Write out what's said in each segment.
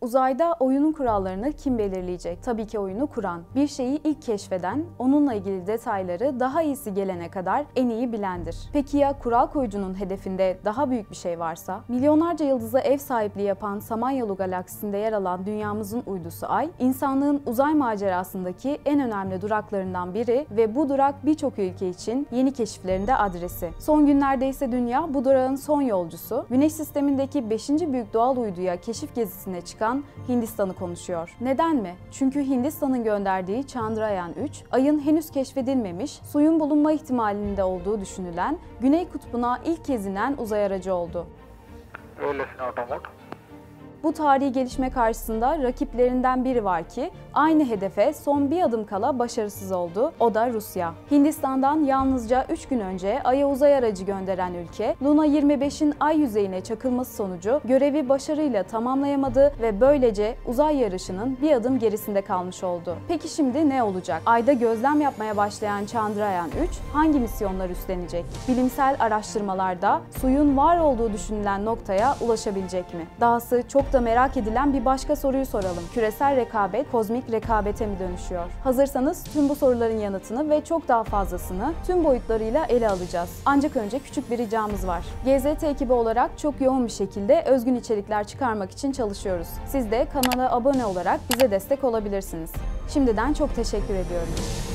Uzayda oyunun kurallarını kim belirleyecek? Tabii ki oyunu kuran. Bir şeyi ilk keşfeden, onunla ilgili detayları daha iyisi gelene kadar en iyi bilendir. Peki ya kural koyucunun hedefinde daha büyük bir şey varsa? Milyonlarca yıldıza ev sahipliği yapan Samanyolu galaksisinde yer alan dünyamızın uydusu Ay, insanlığın uzay macerasındaki en önemli duraklarından biri ve bu durak birçok ülke için yeni keşiflerin de adresi. Son günlerde ise dünya bu durağın son yolcusu, Güneş sistemindeki 5. büyük doğal uyduya keşif gezisine çıkan Hindistan'ı konuşuyor. Neden mi? Çünkü Hindistan'ın gönderdiği Chandrayaan-3, Ay'ın henüz keşfedilmemiş, suyun bulunma ihtimalinde olduğu düşünülen Güney Kutbu'na ilk kez inen uzay aracı oldu. Bu tarihi gelişme karşısında rakiplerinden biri var ki aynı hedefe son bir adım kala başarısız oldu. O da Rusya. Hindistan'dan yalnızca 3 gün önce Ay'a uzay aracı gönderen ülke, Luna 25'in Ay yüzeyine çakılması sonucu görevi başarıyla tamamlayamadı ve böylece uzay yarışının bir adım gerisinde kalmış oldu. Peki şimdi ne olacak? Ay'da gözlem yapmaya başlayan Chandrayaan-3 hangi misyonlar üstlenecek? Bilimsel araştırmalarda suyun var olduğu düşünülen noktaya ulaşabilecek mi? Dahası çok da merak edilen bir başka soruyu soralım. Küresel rekabet kozmik rekabete mi dönüşüyor? Hazırsanız tüm bu soruların yanıtını ve çok daha fazlasını tüm boyutlarıyla ele alacağız. Ancak önce küçük bir ricamız var. GZT ekibi olarak çok yoğun bir şekilde özgün içerikler çıkarmak için çalışıyoruz. Siz de kanala abone olarak bize destek olabilirsiniz. Şimdiden çok teşekkür ediyorum.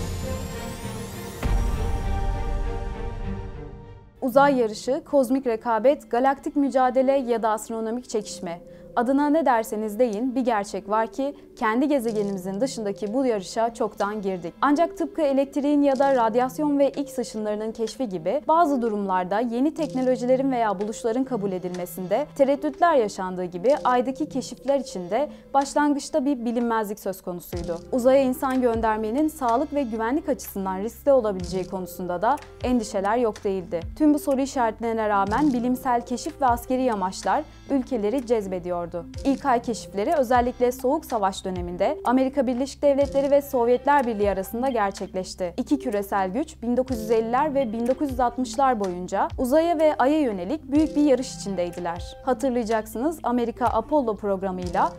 Uzay yarışı, kozmik rekabet, galaktik mücadele ya da astronomik çekişme. Adına ne derseniz deyin, bir gerçek var ki kendi gezegenimizin dışındaki bu yarışa çoktan girdik. Ancak tıpkı elektriğin ya da radyasyon ve X ışınlarının keşfi gibi bazı durumlarda yeni teknolojilerin veya buluşların kabul edilmesinde tereddütler yaşandığı gibi Ay'daki keşifler için de başlangıçta bir bilinmezlik söz konusuydu. Uzaya insan göndermenin sağlık ve güvenlik açısından riskli olabileceği konusunda da endişeler yok değildi. Tüm bu soru işaretlerine rağmen bilimsel keşif ve askeri amaçlar ülkeleri cezbediyordu. İlk Ay keşifleri özellikle Soğuk Savaş döneminde Amerika Birleşik Devletleri ve Sovyetler Birliği arasında gerçekleşti. İki küresel güç 1950'ler ve 1960'lar boyunca uzaya ve Ay'a yönelik büyük bir yarış içindeydiler. Hatırlayacaksınız, Amerika Apollo programıyla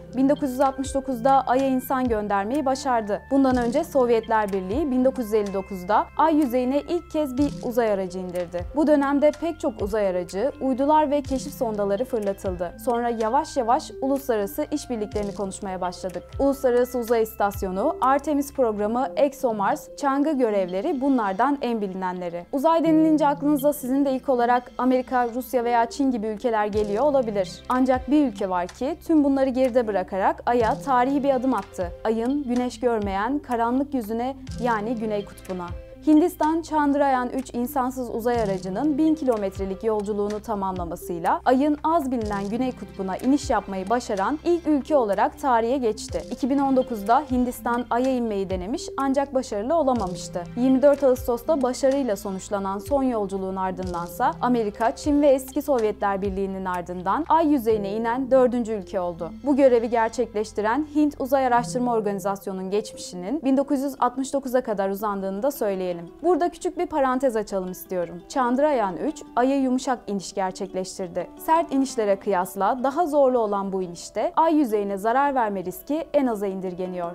1969'da Ay'a insan göndermeyi başardı. Bundan önce Sovyetler Birliği 1959'da Ay yüzeyine ilk kez bir uzay aracı indirdi. Bu dönemde pek çok uzay aracı, uydular ve keşif sondaları fırlatıldı. Sonra yavaş yavaş uluslararası işbirliklerini konuşmaya başladık. Uluslararası Uzay İstasyonu, Artemis programı, ExoMars, Chang'ı görevleri bunlardan en bilinenleri. Uzay denilince aklınıza sizin de ilk olarak Amerika, Rusya veya Çin gibi ülkeler geliyor olabilir. Ancak bir ülke var ki tüm bunları geride bırakarak Ay'a tarihi bir adım attı. Ay'ın güneş görmeyen karanlık yüzüne, yani Güney Kutbu'na. Hindistan, Chandrayaan-3 insansız uzay aracının 1000 kilometrelik yolculuğunu tamamlamasıyla Ay'ın az bilinen Güney Kutbu'na iniş yapmayı başaran ilk ülke olarak tarihe geçti. 2019'da Hindistan Ay'a inmeyi denemiş ancak başarılı olamamıştı. 24 Ağustos'ta başarıyla sonuçlanan son yolculuğun ardındansa Amerika, Çin ve eski Sovyetler Birliği'nin ardından Ay yüzeyine inen 4. ülke oldu. Bu görevi gerçekleştiren Hint Uzay Araştırma Organizasyonu'nun geçmişinin 1969'a kadar uzandığını da söyleyelim. Burada küçük bir parantez açalım istiyorum. Chandrayaan-3 Ay'a yumuşak iniş gerçekleştirdi. Sert inişlere kıyasla daha zorlu olan bu inişte Ay yüzeyine zarar verme riski en aza indirgeniyor.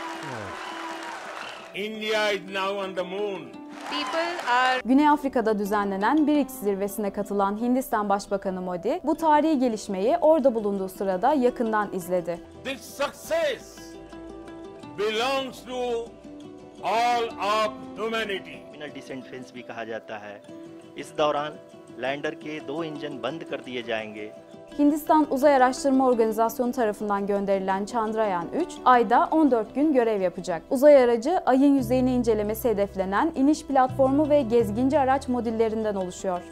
India is now on the moon. Güney Afrika'da düzenlenen BRICS zirvesine katılan Hindistan Başbakanı Modi, bu tarihi gelişmeyi orada bulunduğu sırada yakından izledi. This success belongs to all of humanity. डिसेंट फेंस भी कहा जाता है। इस दौरान लैंडर के 2 इंजन बंद कर दिए जाएंगे। Hindistan Uzay Araştırma Organizasyonu tarafından gönderilen Chandrayaan-3, Ay'da 14 gün görev yapacak. Uzay aracı, Ay'ın yüzeyini incelemesi hedeflenen iniş platformu ve gezginci araç modüllerinden oluşuyor.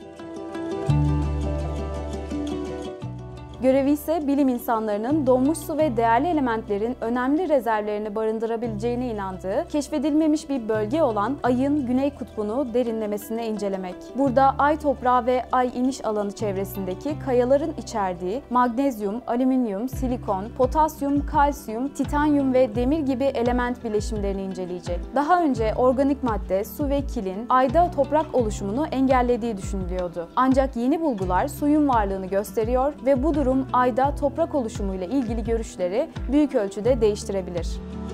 Görevi ise bilim insanlarının donmuş su ve değerli elementlerin önemli rezervlerini barındırabileceğine inandığı, keşfedilmemiş bir bölge olan Ay'ın Güney Kutbu'nu derinlemesine incelemek. Burada Ay toprağı ve Ay iniş alanı çevresindeki kayaların içerdiği magnezyum, alüminyum, silikon, potasyum, kalsiyum, titanyum ve demir gibi element bileşimlerini inceleyecek. Daha önce organik madde, su ve kilin Ay'da toprak oluşumunu engellediği düşünülüyordu. Ancak yeni bulgular suyun varlığını gösteriyor ve bu durum durum Ay'da toprak oluşumuyla ilgili görüşleri büyük ölçüde değiştirebilir.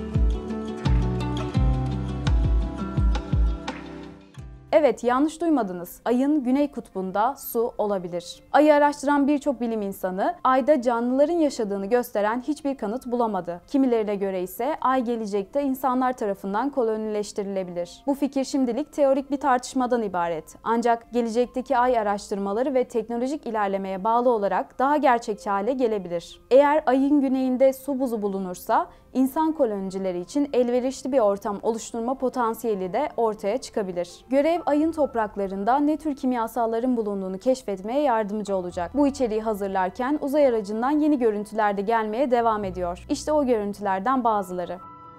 Evet, yanlış duymadınız. Ayın güney kutbunda su olabilir. Ay'ı araştıran birçok bilim insanı, Ay'da canlıların yaşadığını gösteren hiçbir kanıt bulamadı. Kimilerine göre ise Ay gelecekte insanlar tarafından kolonileştirilebilir. Bu fikir şimdilik teorik bir tartışmadan ibaret. Ancak gelecekteki Ay araştırmaları ve teknolojik ilerlemeye bağlı olarak daha gerçekçi hale gelebilir. Eğer Ay'ın güneyinde su buzu bulunursa, İnsan kolonicileri için elverişli bir ortam oluşturma potansiyeli de ortaya çıkabilir. Görev Ay'ın topraklarında ne tür kimyasalların bulunduğunu keşfetmeye yardımcı olacak. Bu içeriği hazırlarken uzay aracından yeni görüntüler de gelmeye devam ediyor. İşte o görüntülerden bazıları.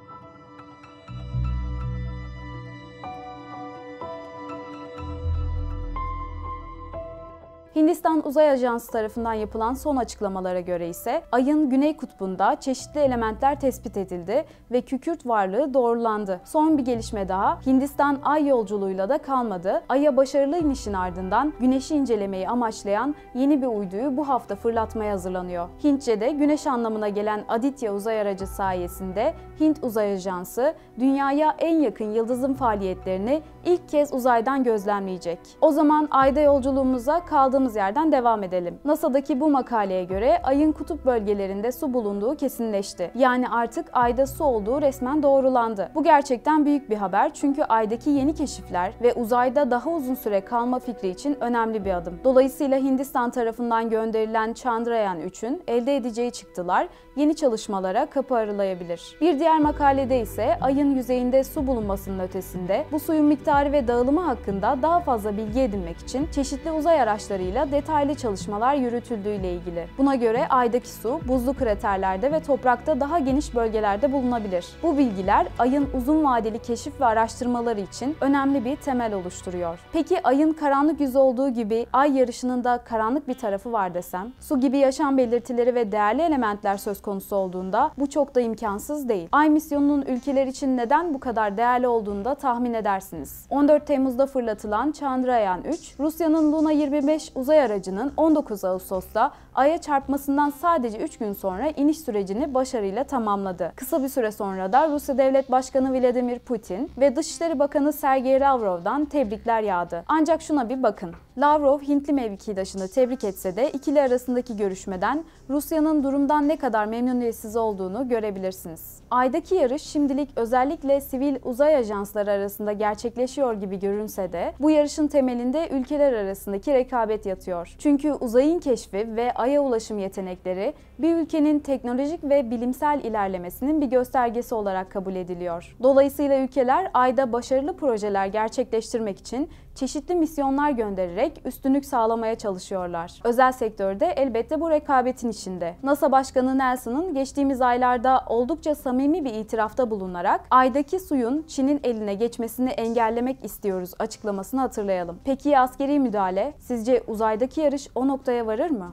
Hindistan Uzay Ajansı tarafından yapılan son açıklamalara göre ise Ay'ın güney kutbunda çeşitli elementler tespit edildi ve kükürt varlığı doğrulandı. Son bir gelişme daha, Hindistan Ay yolculuğuyla da kalmadı. Ay'a başarılı inişin ardından Güneş'i incelemeyi amaçlayan yeni bir uyduyu bu hafta fırlatmaya hazırlanıyor. Hintçe'de Güneş anlamına gelen Aditya uzay aracı sayesinde Hint Uzay Ajansı, Dünya'ya en yakın yıldızın faaliyetlerini ilk kez uzaydan gözlemleyecek. O zaman Ay'da yolculuğumuza kaldığımız yerden devam edelim. NASA'daki bu makaleye göre Ay'ın kutup bölgelerinde su bulunduğu kesinleşti. Yani artık Ay'da su olduğu resmen doğrulandı. Bu gerçekten büyük bir haber çünkü Ay'daki yeni keşifler ve uzayda daha uzun süre kalma fikri için önemli bir adım. Dolayısıyla Hindistan tarafından gönderilen Chandrayaan-3'ün elde edeceği çıktılar yeni çalışmalara kapı aralayabilir. Bir diğer makalede ise Ay'ın yüzeyinde su bulunmasının ötesinde bu suyun miktarı ve dağılımı hakkında daha fazla bilgi edinmek için çeşitli uzay araçlarıyla detaylı çalışmalar yürütüldüğüyle ilgili. Buna göre Ay'daki su buzlu kraterlerde ve toprakta daha geniş bölgelerde bulunabilir. Bu bilgiler Ay'ın uzun vadeli keşif ve araştırmaları için önemli bir temel oluşturuyor. Peki Ay'ın karanlık yüzü olduğu gibi Ay yarışının da karanlık bir tarafı var desem? Su gibi yaşam belirtileri ve değerli elementler söz konusu olduğunda bu çok da imkansız değil. Ay misyonunun ülkeler için neden bu kadar değerli olduğunu da tahmin edersiniz. 14 Temmuz'da fırlatılan Chandrayaan-3, Rusya'nın Luna 25 uzay aracının 19 Ağustos'ta Ay'a çarpmasından sadece 3 gün sonra iniş sürecini başarıyla tamamladı. Kısa bir süre sonra da Rusya Devlet Başkanı Vladimir Putin ve Dışişleri Bakanı Sergey Lavrov'dan tebrikler yağdı. Ancak şuna bir bakın. Lavrov, Hintli mevkidaşını tebrik etse de ikili arasındaki görüşmeden Rusya'nın durumdan ne kadar memnuniyetsiz olduğunu görebilirsiniz. Ay'daki yarış şimdilik özellikle sivil uzay ajansları arasında gerçekleşiyor gibi görünse de bu yarışın temelinde ülkeler arasındaki rekabet yatıyor. Çünkü uzayın keşfi ve Ay'a ulaşım yetenekleri bir ülkenin teknolojik ve bilimsel ilerlemesinin bir göstergesi olarak kabul ediliyor. Dolayısıyla ülkeler Ay'da başarılı projeler gerçekleştirmek için çeşitli misyonlar göndererek üstünlük sağlamaya çalışıyorlar. Özel sektör de elbette bu rekabetin içinde. NASA Başkanı Nelson'ın geçtiğimiz aylarda oldukça samimi bir itirafta bulunarak Ay'daki suyun Çin'in eline geçmesini engellemek istiyoruz açıklamasını hatırlayalım. Peki ya askeri müdahale? Sizce uzaydaki yarış o noktaya varır mı?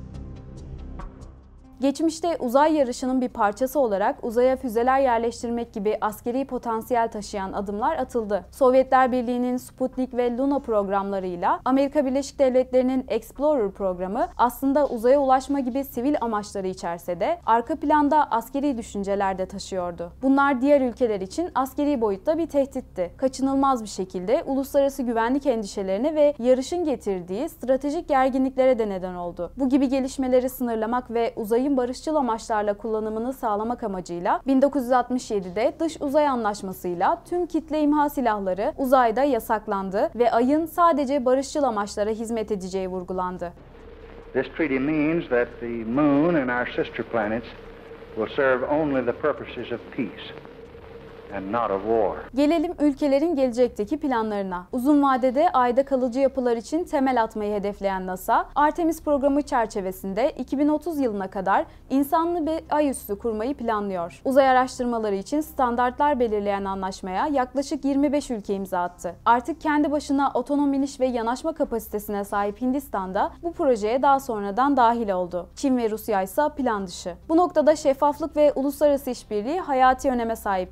Geçmişte uzay yarışının bir parçası olarak uzaya füzeler yerleştirmek gibi askeri potansiyel taşıyan adımlar atıldı. Sovyetler Birliği'nin Sputnik ve Luna programlarıyla Amerika Birleşik Devletleri'nin Explorer programı aslında uzaya ulaşma gibi sivil amaçları içerse de arka planda askeri düşünceler de taşıyordu. Bunlar diğer ülkeler için askeri boyutta bir tehditti. Kaçınılmaz bir şekilde uluslararası güvenlik endişelerine ve yarışın getirdiği stratejik gerginliklere de neden oldu. Bu gibi gelişmeleri sınırlamak ve uzayın barışçıl amaçlarla kullanımını sağlamak amacıyla 1967'de Dış Uzay Anlaşması'yla tüm kitle imha silahları uzayda yasaklandı ve Ay'ın sadece barışçıl amaçlara hizmet edeceği vurgulandı. This treaty means that the moon and our sister planets will serve only the purposes of peace and not of war. Gelelim ülkelerin gelecekteki planlarına. Uzun vadede Ay'da kalıcı yapılar için temel atmayı hedefleyen NASA, Artemis programı çerçevesinde 2030 yılına kadar insanlı bir ay üssü kurmayı planlıyor. Uzay araştırmaları için standartlar belirleyen anlaşmaya yaklaşık 25 ülke imza attı. Artık kendi başına otonom iniş ve yanaşma kapasitesine sahip Hindistan da bu projeye daha sonradan dahil oldu. Çin ve Rusya ise plan dışı. Bu noktada şeffaflık ve uluslararası işbirliği hayati öneme sahip. Diğer yandan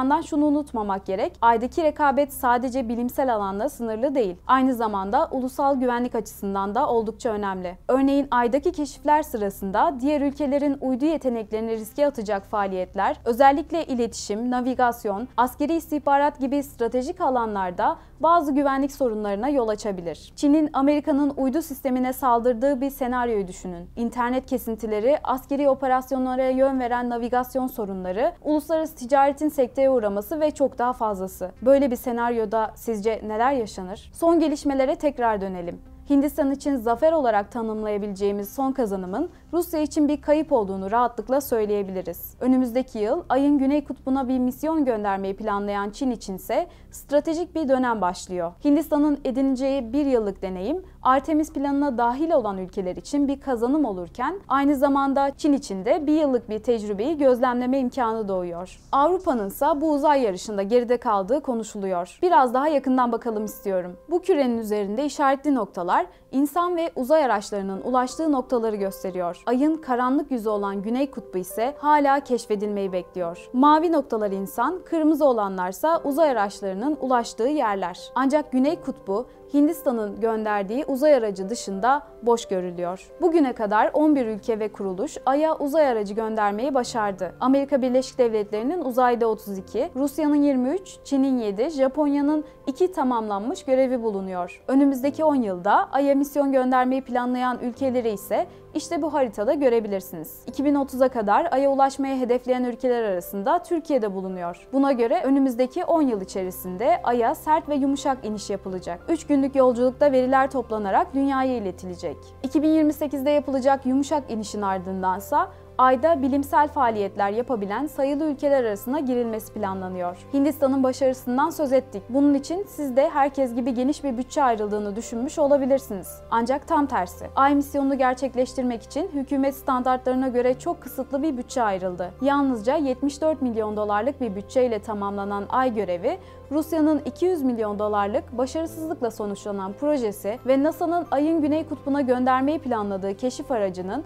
yandan şunu unutmamak gerek, Ay'daki rekabet sadece bilimsel alanla sınırlı değil. Aynı zamanda ulusal güvenlik açısından da oldukça önemli. Örneğin Ay'daki keşifler sırasında diğer ülkelerin uydu yeteneklerini riske atacak faaliyetler, özellikle iletişim, navigasyon, askeri istihbarat gibi stratejik alanlarda bazı güvenlik sorunlarına yol açabilir. Çin'in Amerika'nın uydu sistemine saldırdığı bir senaryoyu düşünün. İnternet kesintileri, askeri operasyonlara yön veren navigasyon sorunları, uluslararası ticaretin sekteye uğraması ve çok daha fazlası. Böyle bir senaryoda sizce neler yaşanır? Son gelişmelere tekrar dönelim. Hindistan için zafer olarak tanımlayabileceğimiz son kazanımın Rusya için bir kayıp olduğunu rahatlıkla söyleyebiliriz. Önümüzdeki yıl Ay'ın Güney Kutbu'na bir misyon göndermeyi planlayan Çin içinse stratejik bir dönem başlıyor. Hindistan'ın edineceği bir yıllık deneyim, Artemis planına dahil olan ülkeler için bir kazanım olurken aynı zamanda Çin için de bir yıllık bir tecrübeyi gözlemleme imkanı doğuyor. Avrupa'nın ise bu uzay yarışında geride kaldığı konuşuluyor. Biraz daha yakından bakalım istiyorum. Bu kürenin üzerinde işaretli noktalar insan ve uzay araçlarının ulaştığı noktaları gösteriyor. Ayın karanlık yüzü olan Güney Kutbu ise hala keşfedilmeyi bekliyor. Mavi noktalar insan, kırmızı olanlarsa uzay araçlarının ulaştığı yerler. Ancak Güney Kutbu Hindistan'ın gönderdiği uzay aracı dışında boş görülüyor. Bugüne kadar 11 ülke ve kuruluş Ay'a uzay aracı göndermeyi başardı. Amerika Birleşik Devletleri'nin uzayda 32, Rusya'nın 23, Çin'in 7, Japonya'nın 2 tamamlanmış görevi bulunuyor. Önümüzdeki 10 yılda Ay'a misyon göndermeyi planlayan ülkeleri ise işte bu haritada görebilirsiniz. 2030'a kadar Ay'a ulaşmaya hedefleyen ülkeler arasında Türkiye de bulunuyor. Buna göre önümüzdeki 10 yıl içerisinde Ay'a sert ve yumuşak iniş yapılacak. 3 günlük yolculukta veriler toplanarak dünyaya iletilecek. 2028'de yapılacak yumuşak inişin ardındansa Ay'da bilimsel faaliyetler yapabilen sayılı ülkeler arasına girilmesi planlanıyor. Hindistan'ın başarısından söz ettik. Bunun için siz de herkes gibi geniş bir bütçe ayrıldığını düşünmüş olabilirsiniz. Ancak tam tersi. Ay misyonunu gerçekleştirmek için hükümet standartlarına göre çok kısıtlı bir bütçe ayrıldı. Yalnızca 74 milyon dolarlık bir bütçeyle tamamlanan Ay görevi, Rusya'nın 200 milyon dolarlık başarısızlıkla sonuçlanan projesi ve NASA'nın Ay'ın Güney Kutbu'na göndermeyi planladığı keşif aracının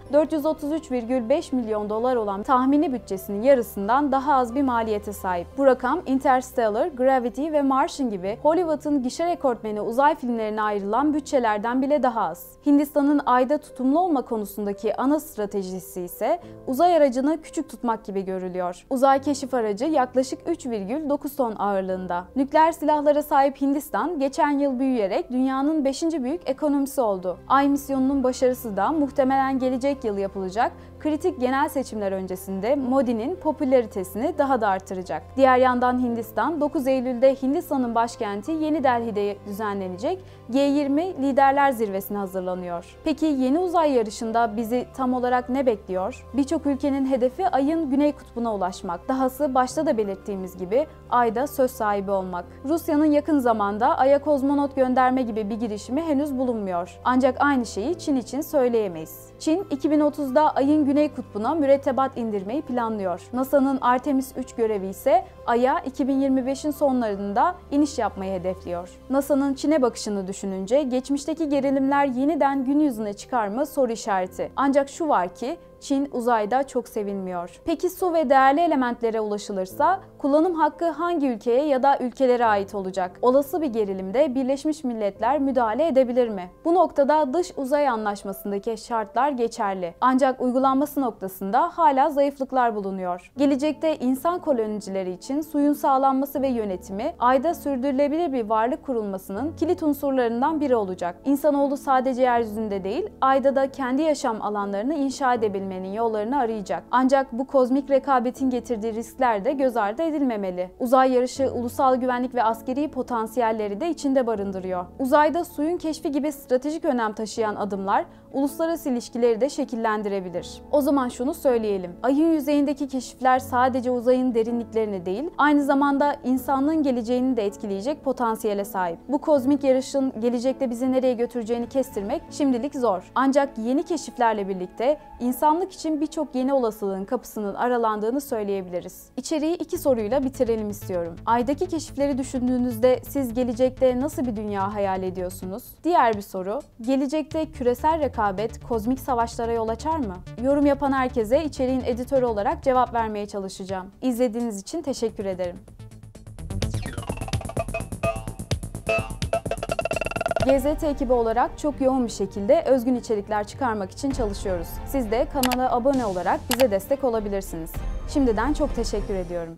433,5 milyon dolar olan tahmini bütçesinin yarısından daha az bir maliyete sahip. Bu rakam Interstellar, Gravity ve Martian gibi Hollywood'un gişe rekortmeni uzay filmlerine ayrılan bütçelerden bile daha az. Hindistan'ın Ay'da tutumlu olma konusundaki ana stratejisi ise uzay aracını küçük tutmak gibi görülüyor. Uzay keşif aracı yaklaşık 3,9 ton ağırlığında. Nükleer silahlara sahip Hindistan geçen yıl büyüyerek dünyanın 5. büyük ekonomisi oldu. Ay misyonunun başarısı da muhtemelen gelecek yıl yapılacak kritik genel seçimler öncesinde Modi'nin popülaritesini daha da artıracak. Diğer yandan Hindistan, 9 Eylül'de Hindistan'ın başkenti Yeni Delhi'de düzenlenecek G20 Liderler Zirvesi'ne hazırlanıyor. Peki yeni uzay yarışında bizi tam olarak ne bekliyor? Birçok ülkenin hedefi Ay'ın Güney Kutbu'na ulaşmak. Dahası başta da belirttiğimiz gibi Ay'da söz sahibi olmak. Rusya'nın yakın zamanda Ay'a kozmonot gönderme gibi bir girişimi henüz bulunmuyor. Ancak aynı şeyi Çin için söyleyemeyiz. Çin, 2030'da Ay'ın Güney Kutbu'na mürettebat indirmeyi planlıyor. NASA'nın Artemis 3 görevi ise Ay'a 2025'in sonlarında iniş yapmayı hedefliyor. NASA'nın Çin'e bakışını düşününce geçmişteki gerilimler yeniden gün yüzüne çıkar mı soru işareti. Ancak şu var ki Çin uzayda çok sevilmiyor. Peki su ve değerli elementlere ulaşılırsa kullanım hakkı hangi ülkeye ya da ülkelere ait olacak? Olası bir gerilimde Birleşmiş Milletler müdahale edebilir mi? Bu noktada dış uzay anlaşmasındaki şartlar geçerli. Ancak uygulanması noktasında hala zayıflıklar bulunuyor. Gelecekte insan kolonicileri için suyun sağlanması ve yönetimi Ay'da sürdürülebilir bir varlık kurulmasının kilit unsurlarından biri olacak. İnsanoğlu sadece yeryüzünde değil, Ay'da da kendi yaşam alanlarını inşa edebilmeli yollarını arayacak. Ancak bu kozmik rekabetin getirdiği riskler de göz ardı edilmemeli. Uzay yarışı ulusal güvenlik ve askeri potansiyelleri de içinde barındırıyor. Uzayda suyun keşfi gibi stratejik önem taşıyan adımlar uluslararası ilişkileri de şekillendirebilir. O zaman şunu söyleyelim. Ay'ın yüzeyindeki keşifler sadece uzayın derinliklerini değil, aynı zamanda insanlığın geleceğini de etkileyecek potansiyele sahip. Bu kozmik yarışın gelecekte bizi nereye götüreceğini kestirmek şimdilik zor. Ancak yeni keşiflerle birlikte insanlık için birçok yeni olasılığın kapısının aralandığını söyleyebiliriz. İçeriği 2 soruyla bitirelim istiyorum. Ay'daki keşifleri düşündüğünüzde siz gelecekte nasıl bir dünya hayal ediyorsunuz? Diğer bir soru, gelecekte küresel rekabet kozmik savaşlara yol açar mı? Yorum yapan herkese içeriğin editörü olarak cevap vermeye çalışacağım. İzlediğiniz için teşekkür ederim. GZT ekibi olarak çok yoğun bir şekilde özgün içerikler çıkarmak için çalışıyoruz. Siz de kanala abone olarak bize destek olabilirsiniz. Şimdiden çok teşekkür ediyorum.